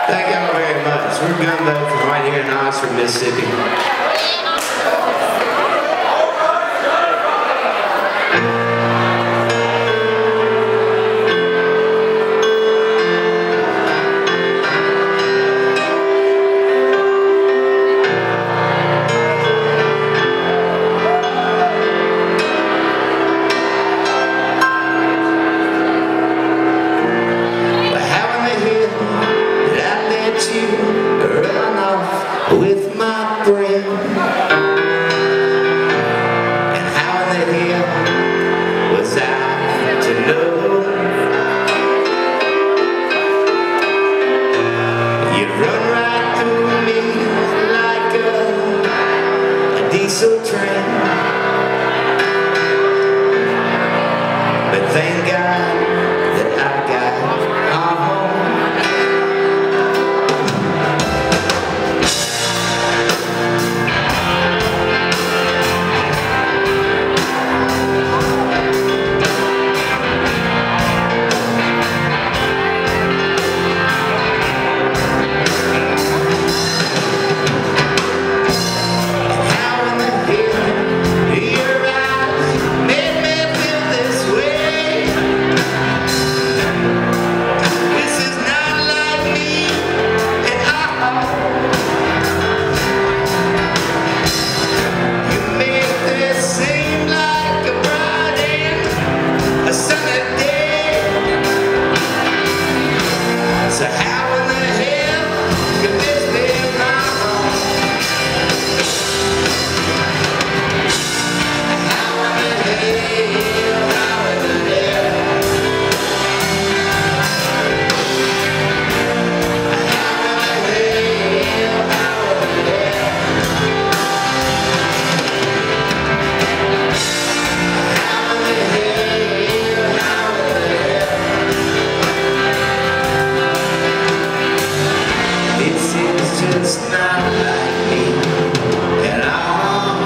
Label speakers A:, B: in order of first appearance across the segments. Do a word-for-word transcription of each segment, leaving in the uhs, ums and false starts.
A: Thank y'all very much. We're Gunboat from right here in Oxford, Mississippi. Run off with my friend, and how in the hell was I to know? You run right through me like a, a diesel train, but thank God that I got home. So how in the hell could this be my home? How in the hell, how in the hell? How in the hell, how in the hell? How in the hell, how in the hell? This is just not like me at all.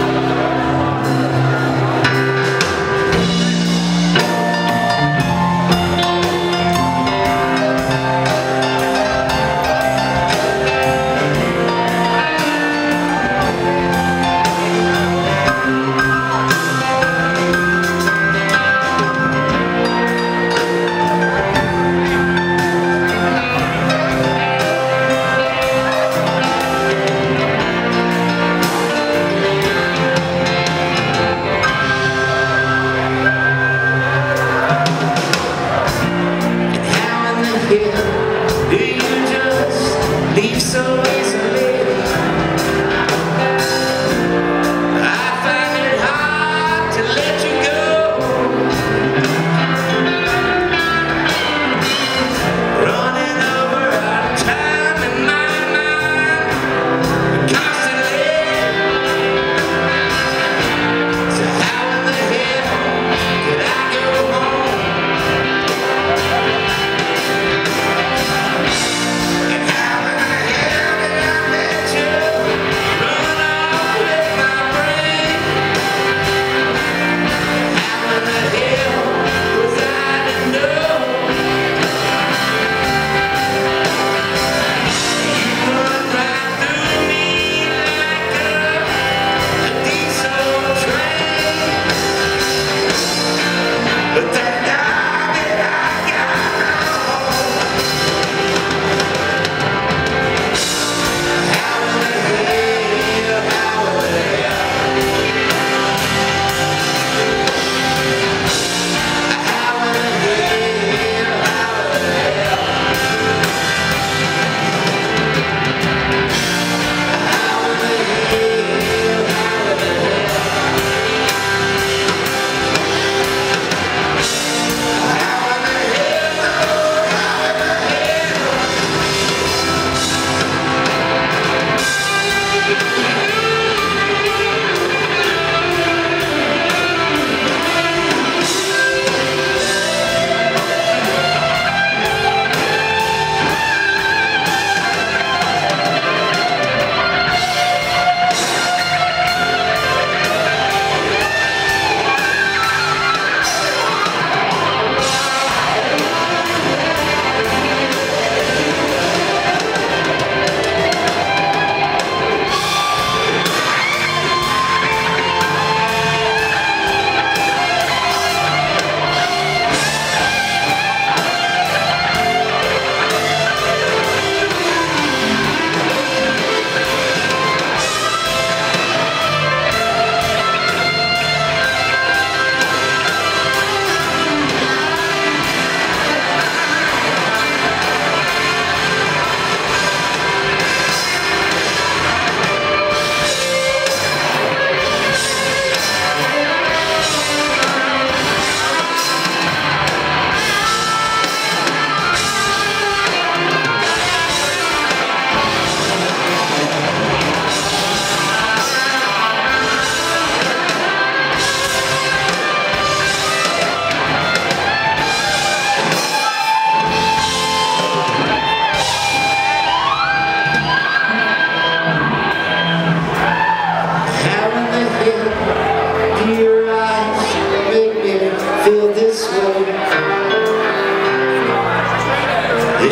A: Do you just leave so easily? I find it hard to let you go. Running over our time in my mind constantly. So how in the hell could I go home? And how in the hell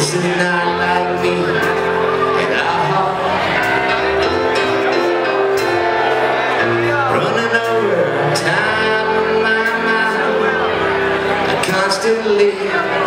A: This is not like me at all. Running over time in my mind, I constantly